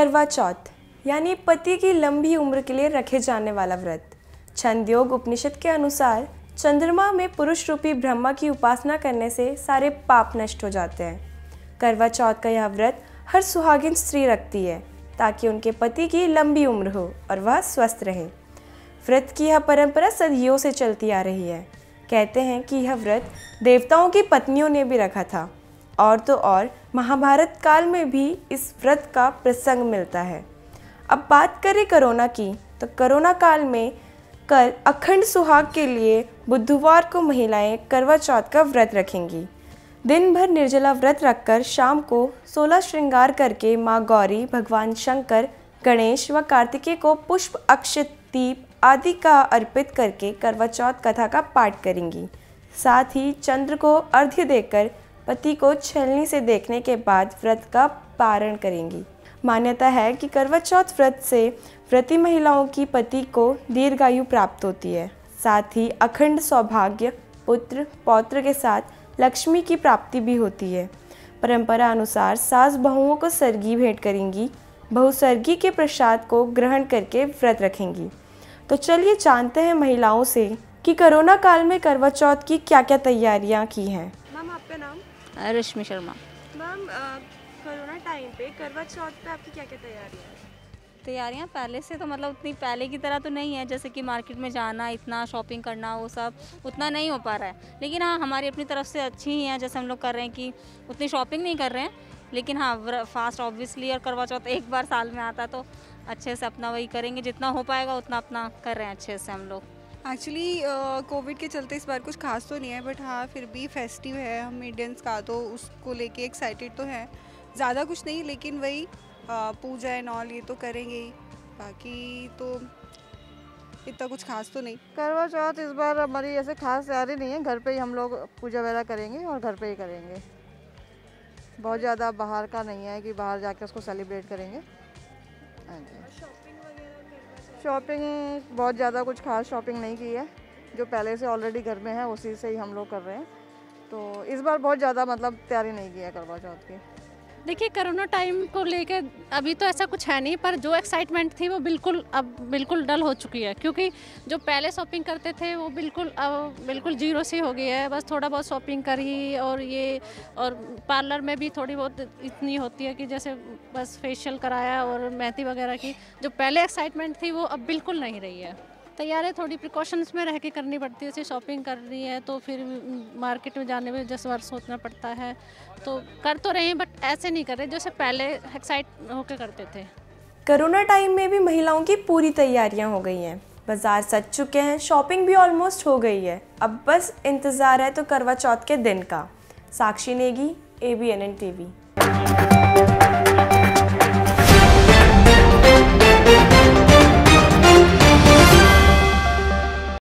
करवा चौथ यानी पति की लंबी उम्र के लिए रखे जाने वाला व्रत। छंदयोग उपनिषद के अनुसार चंद्रमा में पुरुष रूपी ब्रह्मा की उपासना करने से सारे पाप नष्ट हो जाते हैं। करवा चौथ का यह व्रत हर सुहागिन स्त्री रखती है ताकि उनके पति की लंबी उम्र हो और वह स्वस्थ रहे। व्रत की यह परंपरा सदियों से चलती आ रही है। कहते हैं कि यह व्रत देवताओं की पत्नियों ने भी रखा था और तो और महाभारत काल में भी इस व्रत का प्रसंग मिलता है। अब बात करें कोरोना की, तो कोरोना काल में कल अखंड सुहाग के लिए बुधवार को महिलाएं करवा चौथ का व्रत रखेंगी। दिन भर निर्जला व्रत रखकर शाम को 16 श्रृंगार करके माँ गौरी, भगवान शंकर, गणेश व कार्तिकेय को पुष्प, अक्षत, दीप आदि का अर्पित करके करवा चौथ कथा का पाठ करेंगी। साथ ही चंद्र को अर्घ्य देकर पति को छलनी से देखने के बाद व्रत का पारण करेंगी। मान्यता है कि करवा चौथ व्रत से व्रती महिलाओं की पति को दीर्घायु प्राप्त होती है। साथ ही अखंड सौभाग्य, पुत्र पौत्र के साथ लक्ष्मी की प्राप्ति भी होती है। परंपरा अनुसार सास बहुओं को सरगी भेंट करेंगी, बहू सरगी के प्रसाद को ग्रहण करके व्रत रखेंगी। तो चलिए जानते हैं महिलाओं से कि कोरोना काल में करवा चौथ की क्या क्या तैयारियां की हैं। मैम, आपका नाम? Rashmi Sharma. Ma'am, corona time पे करवा चौथ पे आपकी क्या क्या तैयारियां हैं? तैयारियां पहले से तो मतलब उतनी पहले की तरह तो नहीं है, जैसे कि मार्केट में जाना, इतना शॉपिंग करना, वो सब उतना नहीं हो पा रहा है। लेकिन हाँ, हमारी अपनी तरफ से अच्छी ही है। जैसे हम लोग कर रहे हैं कि उतनी शॉपिंग नहीं कर रहे हैं, लेकिन हाँ फास्ट ऑब्वियसली, और करवा चौथ एक बार साल में आता तो अच्छे से अपना वही करेंगे, जितना हो पाएगा उतना अपना कर रहे हैं अच्छे से हम लोग। एक्चुअली कोविड के चलते इस बार कुछ खास तो नहीं है, बट हाँ फिर भी फेस्टिव है हम इंडियंस का, तो उसको लेके एक्साइटेड तो है। ज़्यादा कुछ नहीं, लेकिन वही पूजा एंड ऑल ये तो करेंगे ही, बाकी तो इतना कुछ खास तो नहीं। करवा चौथ इस बार हमारी ऐसे खास तैयारी नहीं है, घर पे ही हम लोग पूजा वगैरह करेंगे और घर पे ही करेंगे। बहुत ज़्यादा बाहर का नहीं है कि बाहर जाके उसको सेलिब्रेट करेंगे। शॉपिंग बहुत ज़्यादा कुछ खास शॉपिंग नहीं की है, जो पहले से ऑलरेडी घर में है उसी से ही हम लोग कर रहे हैं। तो इस बार बहुत ज़्यादा मतलब तैयारी नहीं की है करवा चौथ की। देखिए, कोरोना टाइम को लेके अभी तो ऐसा कुछ है नहीं, पर जो एक्साइटमेंट थी वो बिल्कुल डल हो चुकी है, क्योंकि जो पहले शॉपिंग करते थे वो बिल्कुल जीरो से हो गया है। बस थोड़ा बहुत शॉपिंग करी, और पार्लर में भी थोड़ी बहुत इतनी होती है कि जैसे बस फेशियल कराया और मेहंदी वगैरह की। जो पहले एक्साइटमेंट थी वो अब बिल्कुल नहीं रही है। तैयारी थोड़ी प्रिकॉशंस में रह के करनी पड़ती है। जैसे शॉपिंग कर रही है तो फिर मार्केट में जाने में 10 बार सोचना पड़ता है, तो कर तो रहे हैं बट ऐसे नहीं कर रहे जैसे पहले एक्साइट होकर करते थे। कोरोना टाइम में भी महिलाओं की पूरी तैयारियां हो गई हैं। बाजार सज चुके हैं, शॉपिंग भी ऑलमोस्ट हो गई है। अब बस इंतज़ार है तो करवा चौथ के दिन का। साक्षी नेगी, ABNN TV।